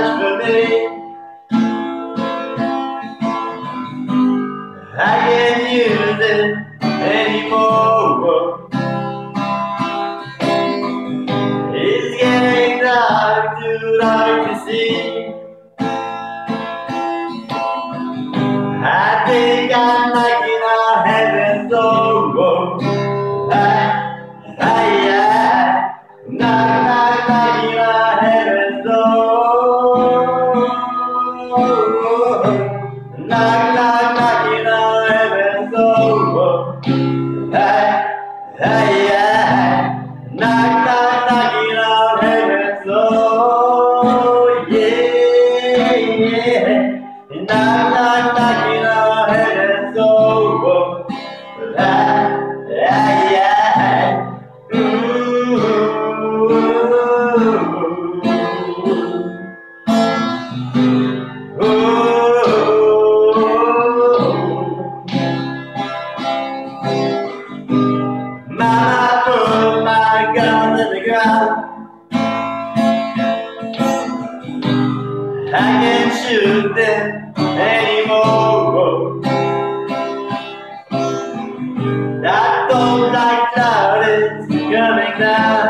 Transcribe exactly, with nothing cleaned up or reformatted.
much for me. I can't use it anymore. It's getting dark, too dark to see. I think I'm knocking on heaven's door. I, I, I, knock, knock, knocking on heaven's door. Knock, knock, knocking on heaven's door. I, I, I, knock, knock, knocking on heaven's door. Yeah, yeah. Knock, knock, knocking on heaven's door. I, I, I, ooh. Mama put my guns in the ground. I can't shoot them anymore. I don't like cloud is coming down.